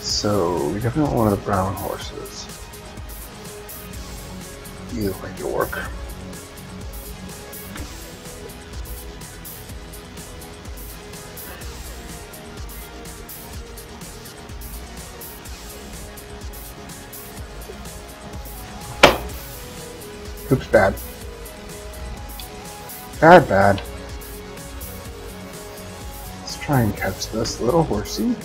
So we definitely want one of the brown horses. You look like York. Oops, bad. Bad. Let's try and catch this little horsey.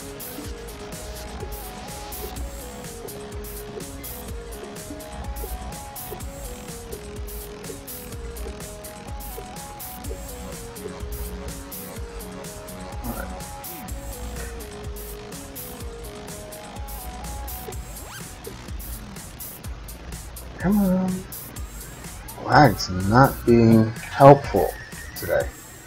Come on. Lag's not being helpful today.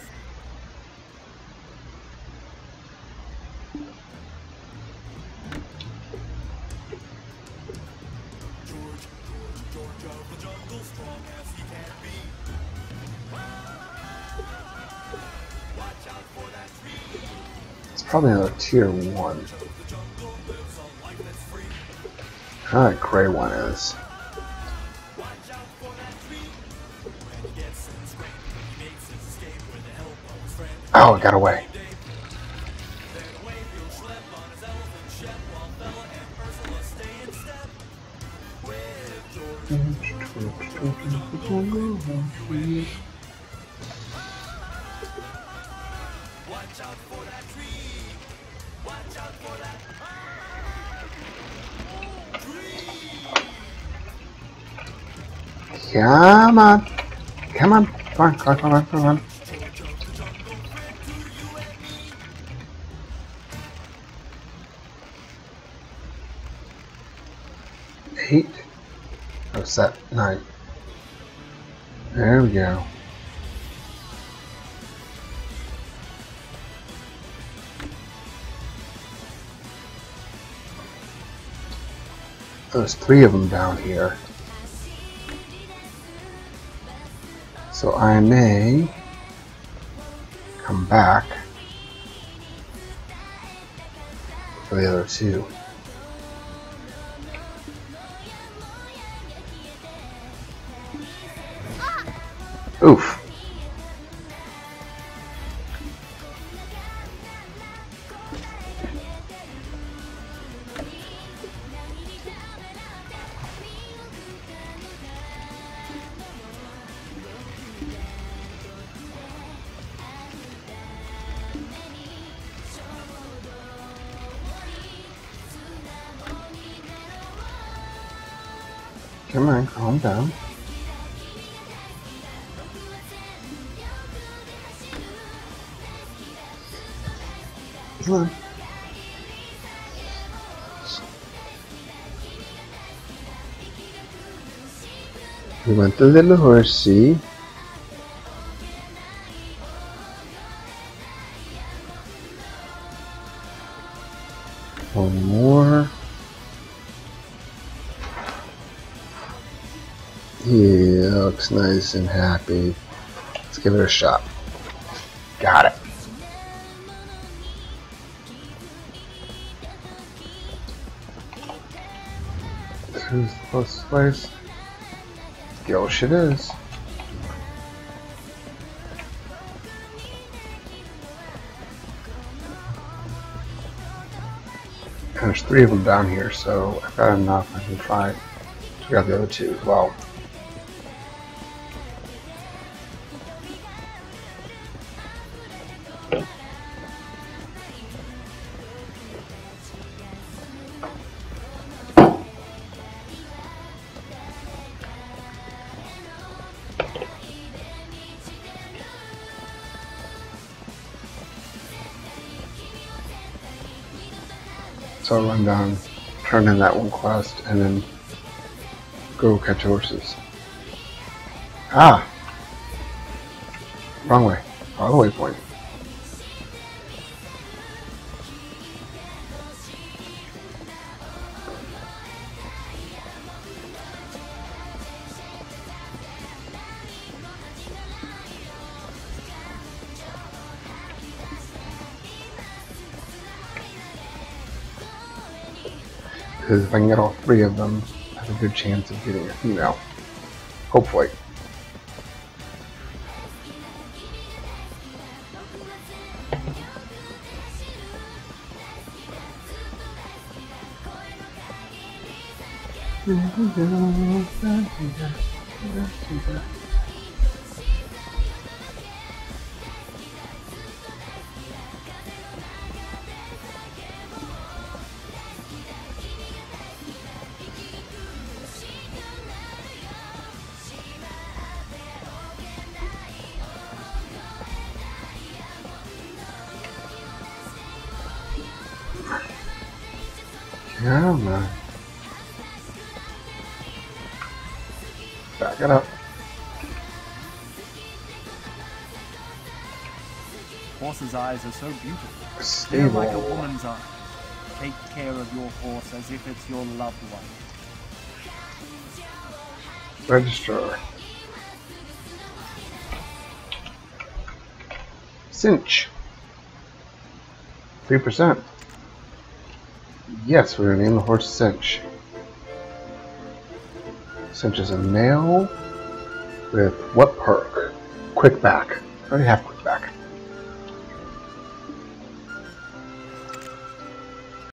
It's probably another tier 1. How that gray one is. Oh, it got away. Come on. Come on. Come on. 8. Oh, set 9. There we go. There's 3 of them down here. So I may come back for the other 2. Oof. Come on, calm down. Come on. We want the little horsey. One more. Yeah, looks nice and happy. Let's give it a shot. Got it. Who's the closest place? Gilsh it is. And there's 3 of them down here, so I've got enough. I can try to figure out the other 2 as well. So I'll run down, turn in that one quest, and then go catch horses. Ah! Wrong way. Wrong waypoint. Because if I can get all 3 of them, I have a good chance of getting a female. Hopefully. Come on. Back it up. Horse's eyes are so beautiful. They're Stable. like a woman's eyes. Take care of your horse as if it's your loved one. Registrar. Cinch. 3%. Yes, we're going to name the horse Cinch. Cinch is a male with what perk? Quick back. I already have quick back.